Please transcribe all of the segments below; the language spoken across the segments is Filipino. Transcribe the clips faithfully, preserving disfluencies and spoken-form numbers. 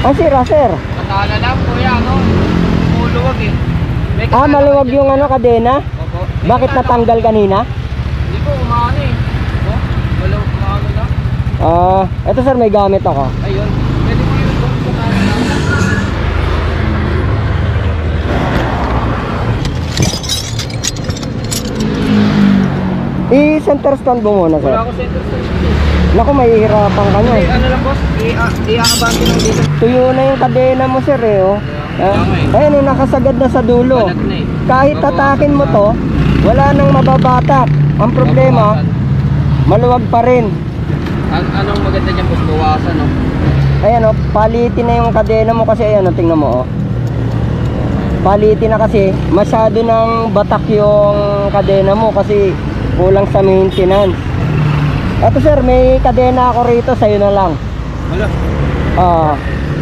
Ah, sira, sir. Katala lang kuya, ano? Muluwag eh. May Ah, katala maluwag dyan. yung ano, kadena? Opo. May Bakit katala- natanggal kanina? Hindi po, umaano eh. Oh, maluwag, umaano lang. Ah, eto sir, may gamit ako. Ayun. Pwede mo yun doon sa katala lang. I-center stand mo muna, sir. Wala ako center stage. Naku, mahihirapan ka nyo. Hindi, ano lang boss, i- a- i-aabante lang dito. Tuyo na yung kadena mo, sir, eh, oh. Ah, Tama eh. ayun, eh, nakasagad na sa dulo. Balat na eh. Kahit tatakin mo to, wala nang mababatak. Ang problema, Babawasan. maluwag pa rin. An anong maganda dyan boss, bawasan no? Ayan, oh, palitin na yung kadena mo kasi, ayan, oh, tingnan mo, oh. Palitin na kasi, masyado nang batak yung kadena mo kasi kulang sa maintenance. Eto sir, may kadena ako rito, sa'yo na lang. Wala. Ah,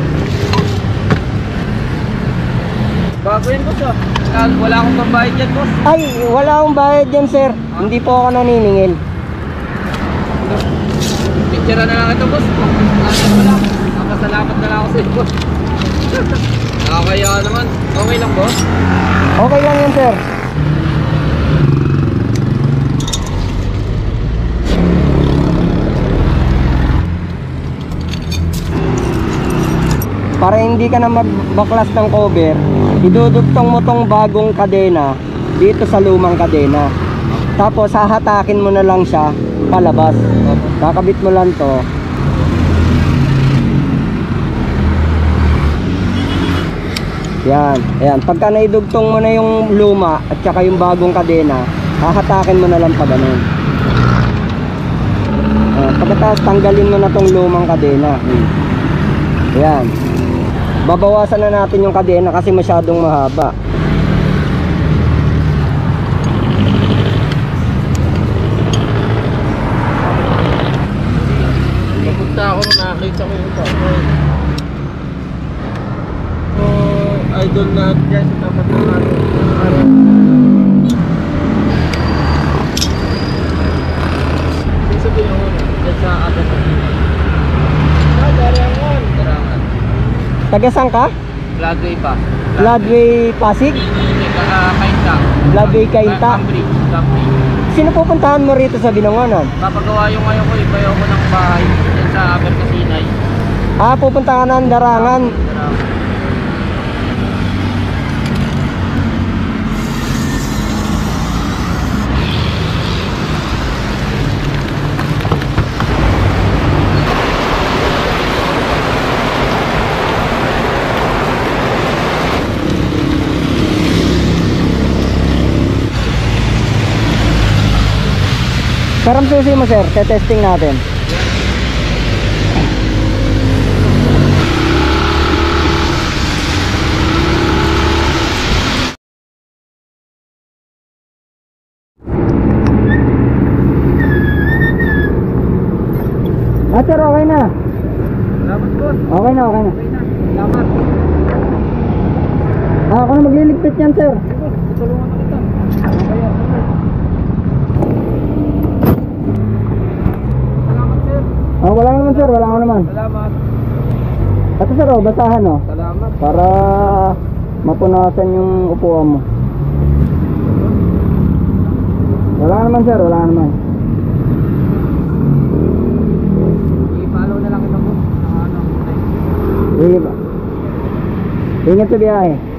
Bago yan boss ah. Wala- Wala akong pambayad dyan boss. ay, wala akong bayad dyan sir. Hindi po ako naniningil. Picture na lang ito boss. Ano mo lang. Napasalamat na lang ako sa iyo boss. Nakakaya naman. Okay lang boss. Okay lang yun sir. Para hindi ka na magbaklas ng cover, idudugtong mo tong bagong kadena dito sa lumang kadena. Tapos hahatakin mo na lang siya palabas. Kakabit mo lang to. Yan, ayan. Pagka naidugtong mo na yung luma at saka yung bagong kadena, hahatakin mo na lang pa ganun. Uh, pagkatapos tanggalin mo na tong lumang kadena. Hmm. Ayan. Babawasan na natin yung kadena kasi masyadong mahaba. Napunta ako nung nakakita ko yung tao. Oh, idol na dyan sa tapat ng araw. Ibig sabihin ako dyan sa atin ng Pinay. Ah, Darangan. Darangan. Taga-saan ka? Floodway pa. Floodway Pasig? Hindi, uh, Kainta. Floodway Kainta? Cambridge. Cambridge. Sino pupuntahan mo rito sa Binangonan? Papagawa yung ngayon ko, ibayo ko ng bahay dyan sa Berkasinay. Ah, pupunta ka ng Darangan. Darangan. Karam susi mo sir, te-testing natin. Ah sir, okay na. Salamat po. Okay na, okay na. Okay na. Salamat. Ah, ako na magliligpit yan sir. Tutulungan na kita. Kaya, salamat sir. Ah, wala naman sir, wala naman. Salamat. Ito sir, oh, basahan oh. Salamat. Para mapunasan yung upuan mo. Wala naman sir, wala naman. I-follow na lang ito po. Ano, Sige ba? Ingat sa biyahe.